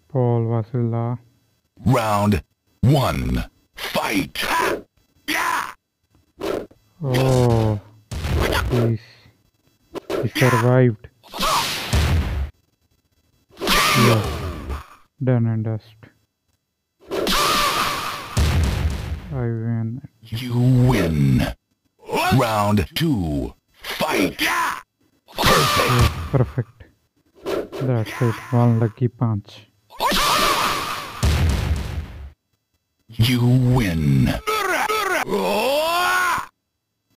Paul Vasila. Round 1. Fight! Oh, he's, he survived. Yeah, done and dust. I win. You win. Round 2. Fight! Perfect! Yeah, perfect. That's it. One lucky punch. You win.